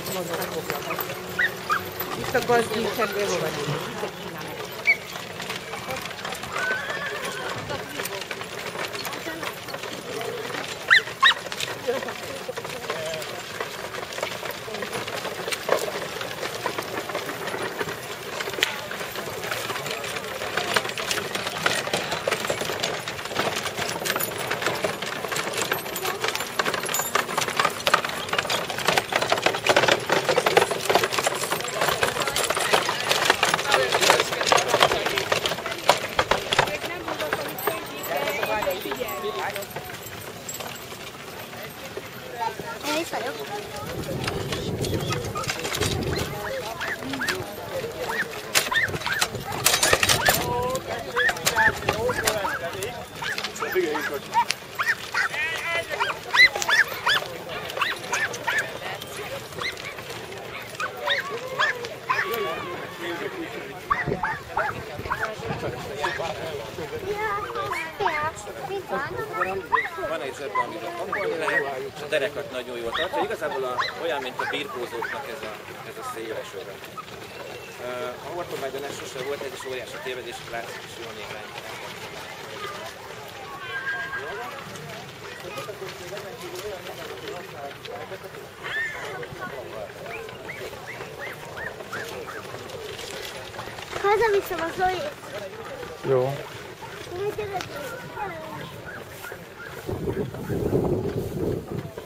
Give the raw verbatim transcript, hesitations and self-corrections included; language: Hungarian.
Itt a gazdincsendben hova nincs. Én is vagyok. Van egy zsebben, amit a hangolni lehet, és a derekat nagyon jól tartja. Igazából a, olyan, mint a birkózóknak ez a, ez a széles öve. Uh, a hortobágyban ez sose volt, ez is óriási tévedés, látszik is jól néhány. Hazaviszem a Zoli. Jó. Én